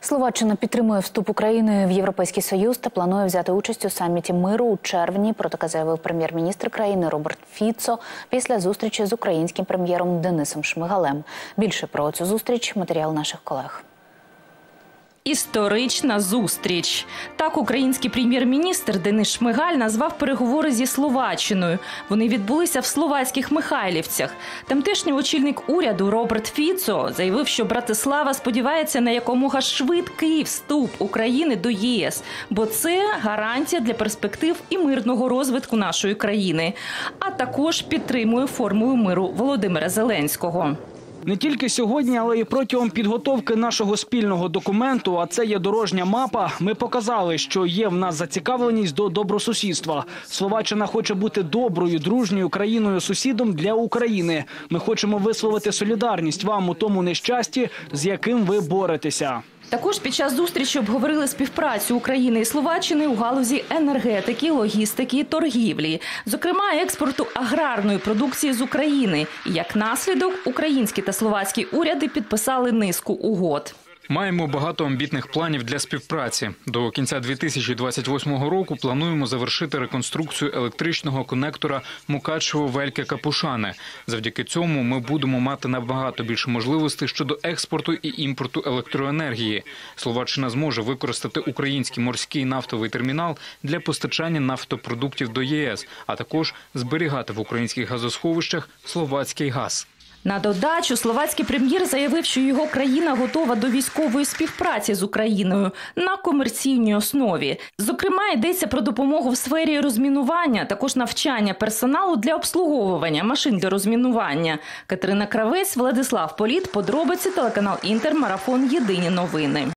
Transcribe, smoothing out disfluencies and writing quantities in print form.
Словаччина підтримує вступ України в Європейський Союз та планує взяти участь у саміті миру у червні. Про таке заявив прем'єр-міністр країни Роберт Фіцо після зустрічі з українським прем'єром Денисом Шмигалем. Більше про цю зустріч – матеріал наших колег. Історична зустріч. Так український прем'єр-міністр Денис Шмигаль назвав переговори зі Словаччиною. Вони відбулися в словацьких Михайлівцях. Тамтешній очільник уряду Роберт Фіцо заявив, що Братислава сподівається на якомога швидкий вступ України до ЄС, бо це гарантія для перспектив і мирного розвитку нашої країни. А також підтримує формулу миру Володимира Зеленського. Не тільки сьогодні, але й протягом підготовки нашого спільного документу, а це є дорожня мапа, ми показали, що є в нас зацікавленість до добросусідства. Словаччина хоче бути доброю, дружньою країною-сусідом для України. Ми хочемо висловити солідарність вам у тому нещасті, з яким ви боретеся. Також під час зустрічі обговорили співпрацю України і Словаччини у галузі енергетики, логістики і торгівлі. Зокрема, експорту аграрної продукції з України. І як наслідок, українські та словацькі уряди підписали низку угод. Маємо багато амбітних планів для співпраці. До кінця 2028 року плануємо завершити реконструкцію електричного конектора Мукачево-Вельке-Капушане. Завдяки цьому ми будемо мати набагато більше можливостей щодо експорту і імпорту електроенергії. Словаччина зможе використати український морський нафтовий термінал для постачання нафтопродуктів до ЄС, а також зберігати в українських газосховищах словацький газ. На додачу, словацький прем'єр заявив, що його країна готова до військової співпраці з Україною на комерційній основі. Зокрема, йдеться про допомогу в сфері розмінування, також навчання персоналу для обслуговування машин для розмінування. Катерина Кравець, Владислав Політ, подробиці, телеканал Інтер, марафон «Єдині новини».